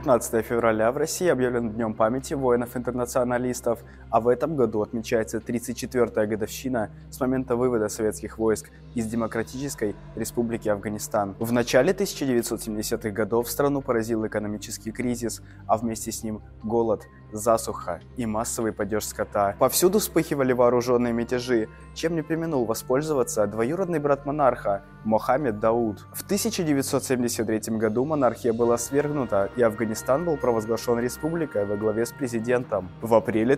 15 февраля в России объявлен Днем памяти воинов-интернационалистов, а в этом году отмечается 34-я годовщина с момента вывода советских войск из Демократической Республики Афганистан. В начале 1970-х годов страну поразил экономический кризис, а вместе с ним голод, засуха и массовый падеж скота. Повсюду вспыхивали вооруженные мятежи, чем не преминул воспользоваться двоюродный брат монарха Мохаммед Дауд. В 1973 году монархия была свергнута, и Афганистан был провозглашен республикой во главе с президентом. В апреле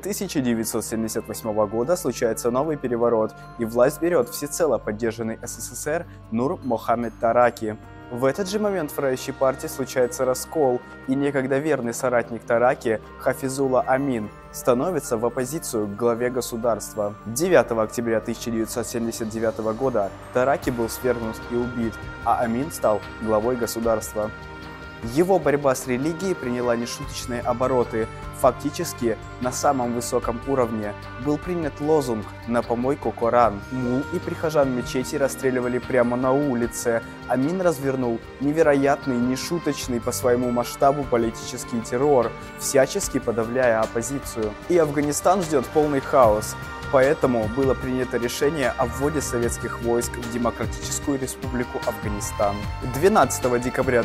1978 года случается новый переворот, и власть берет всецело поддержанный СССР Нур Мохаммед Тараки. В этот же момент в правящей партии случается раскол, и некогда верный соратник Тараки Хафизулла Амин становится в оппозицию к главе государства. 9 октября 1979 года Тараки был свергнут и убит, а Амин стал главой государства. Его борьба с религией приняла нешуточные обороты. Фактически, на самом высоком уровне был принят лозунг «На помойку Коран». Мул и прихожан мечети расстреливали прямо на улице. Амин развернул невероятный, нешуточный по своему масштабу политический террор, всячески подавляя оппозицию. И Афганистан ждет полный хаос. Поэтому было принято решение о вводе советских войск в Демократическую Республику Афганистан. 12 декабря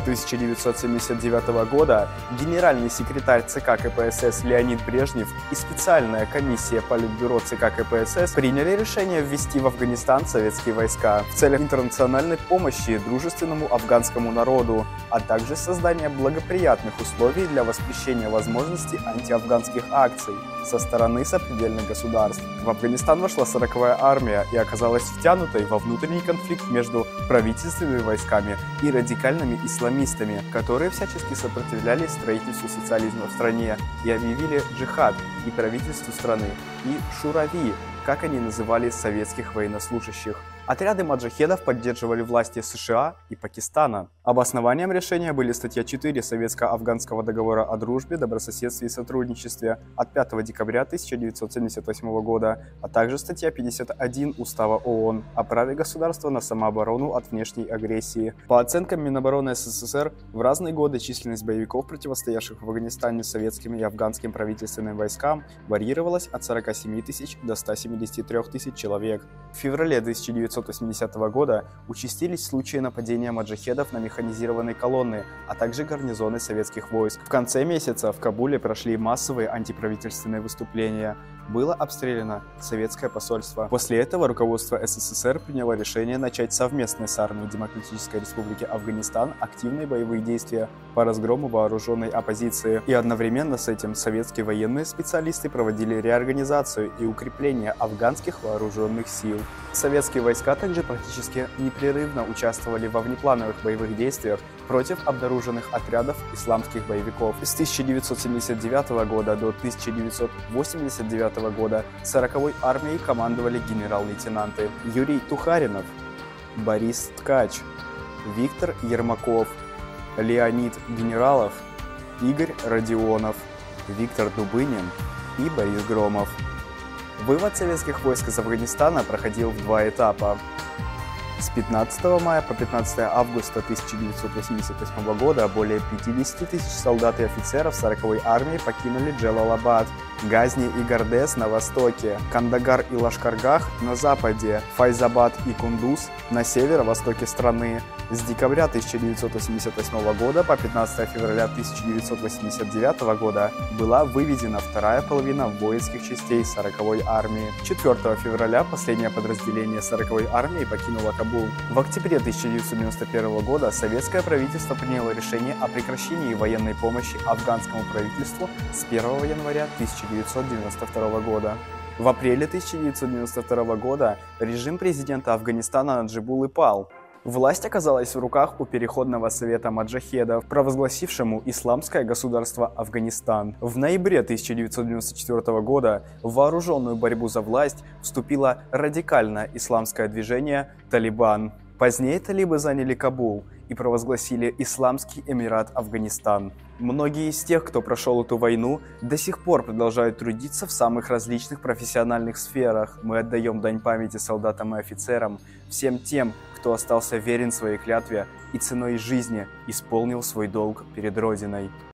1979 года генеральный секретарь ЦК КПСС Леонид Брежнев и специальная комиссия Политбюро ЦК КПСС приняли решение ввести в Афганистан советские войска в целях интернациональной помощи дружественному афганскому народу, а также создания благоприятных условий для воспрещения возможностей антиафганских акций со стороны сопредельных государств. В Афганистан вошла 40-я армия и оказалась втянутой во внутренний конфликт между правительственными войсками и радикальными исламистами, которые всячески сопротивлялись строительству социализма в стране и объявили джихад и правительству страны, и шурави, как они называли советских военнослужащих. Отряды маджахедов поддерживали власти США и Пакистана. Обоснованием решения были статья 4 Советско-Афганского договора о дружбе, добрососедстве и сотрудничестве от 5 декабря 1978 года, а также статья 51 Устава ООН о праве государства на самооборону от внешней агрессии. По оценкам Минобороны СССР, в разные годы численность боевиков, противостоявших в Афганистане советским и афганским правительственным войскам, варьировалась от 47 тысяч до 173 тысяч человек. В феврале 1980 года участились случаи нападения маджахедов на механизированные колонны, а также гарнизоны советских войск. В конце месяца в Кабуле прошли массовые антиправительственные выступления. Было обстреляно советское посольство. После этого руководство СССР приняло решение начать совместные с армией Демократической Республики Афганистан активные боевые действия по разгрому вооруженной оппозиции. И одновременно с этим советские военные специалисты проводили реорганизацию и укрепление афганских вооруженных сил. Советские войска также практически непрерывно участвовали во внеплановых боевых действиях против обнаруженных отрядов исламских боевиков. С 1979 года до 1989 года 40-й армией командовали генерал-лейтенанты Юрий Тухаринов, Борис Ткач, Виктор Ермаков, Леонид Генералов, Игорь Родионов, Виктор Дубынин и Борис Громов. Вывод советских войск из Афганистана проходил в два этапа. С 15 мая по 15 августа 1988 года более 50 тысяч солдат и офицеров 40-й армии покинули Джалалабад, Газни и Гардес на востоке, Кандагар и Лашкаргах на западе, Файзабад и Кундуз на северо-востоке страны. С декабря 1988 года по 15 февраля 1989 года была выведена вторая половина воинских частей 40-й армии. 4 февраля последнее подразделение 40-й армии покинуло Кабул. В октябре 1991 года советское правительство приняло решение о прекращении военной помощи афганскому правительству с 1 января 1992 года. В апреле 1992 года режим президента Афганистана Наджибуллы пал. Власть оказалась в руках у Переходного совета маджахедов, провозгласившему исламское государство Афганистан. В ноябре 1994 года в вооруженную борьбу за власть вступило радикальное исламское движение «Талибан». Позднее талибы заняли Кабул и провозгласили Исламский Эмират Афганистан. Многие из тех, кто прошел эту войну, до сих пор продолжают трудиться в самых различных профессиональных сферах. Мы отдаем дань памяти солдатам и офицерам, всем тем, кто остался верен своей клятве и ценой жизни исполнил свой долг перед Родиной.